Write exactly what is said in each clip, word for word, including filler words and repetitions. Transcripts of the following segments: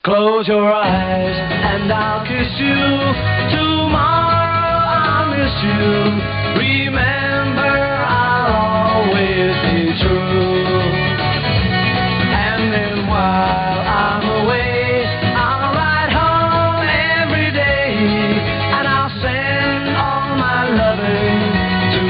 Close your eyes and I'll kiss you. Tomorrow I'll miss you. Remember, I'll always be true. And then while I'm away, I'll ride home every day, and I'll send all my loving to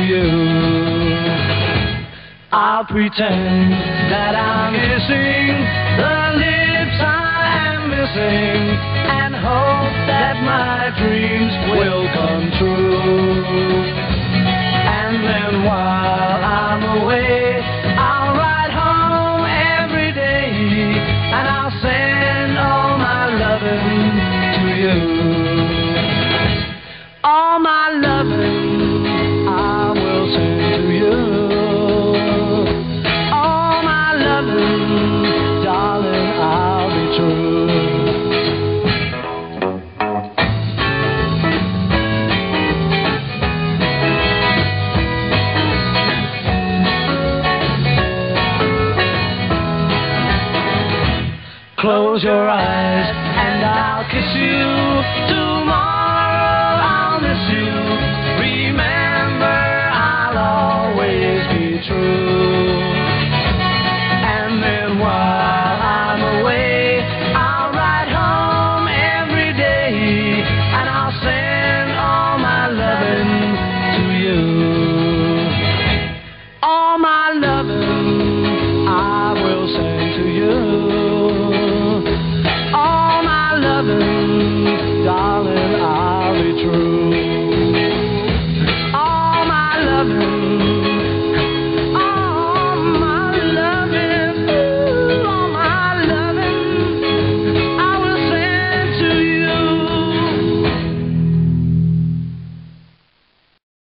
you. I'll pretend that I'm kissing the lips I am missing, and hope that my dreams will come true. And then while I'm away, I'll ride home every day, and I'll send all my loving to you. All my loving I will send to you. All my loving, darling, I'll be true. Close your eyes and I'll kiss you tomorrow.